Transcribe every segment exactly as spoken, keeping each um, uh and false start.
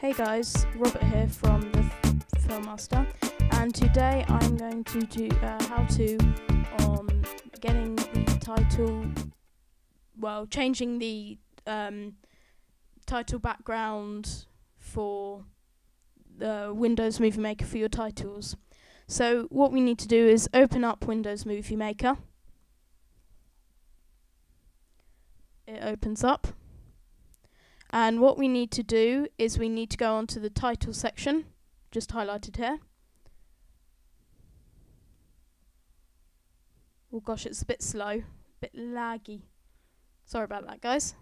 Hey guys, Robert here from the Filmmaster, and today I'm going to do uh, how to on getting the title, well, changing the um, title background for the Windows Movie Maker for your titles. So what we need to do is open up Windows Movie Maker. It opens up. And what we need to do is we need to go onto the title section, just highlighted here. Oh gosh, it's a bit slow, a bit laggy. Sorry about that, guys.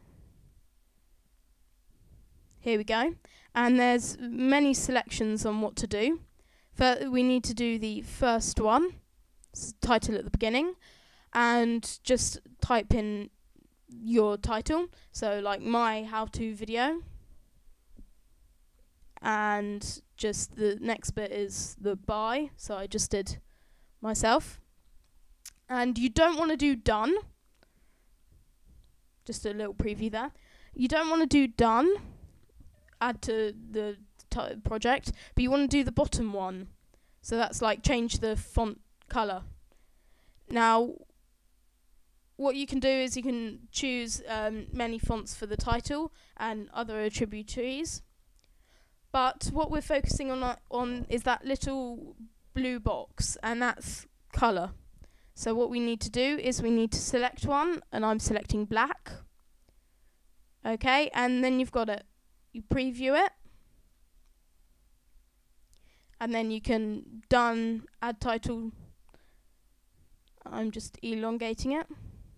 Here we go. And there's many selections on what to do. First, we need to do the first one, title at the beginning, and just type in your title, so like my how-to video, and just the next bit is the by, so I just did myself. And you don't want to do done, just a little preview there, you don't want to do done, add to the t project, but you want to do the bottom one, so that's like change the font color. Now what you can do is you can choose um, many fonts for the title and other attributaries. But what we're focusing on, uh, on is that little blue box, and that's colour. So what we need to do is we need to select one, and I'm selecting black. Okay, and then you've got it. You preview it. And then you can done, add title. I'm just elongating it.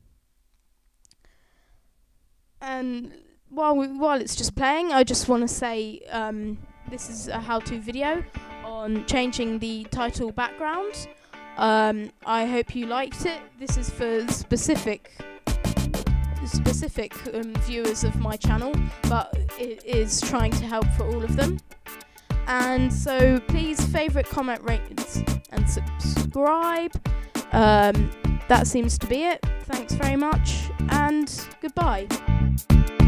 And while we, while it's just playing, I just want to say um, this is a how-to video on changing the title background. Um, I hope you liked it. This is for specific specific um, viewers of my channel, but it is trying to help for all of them. And so please favourite, comment, rate, and subscribe. Um, that seems to be it. Thanks very much, and goodbye.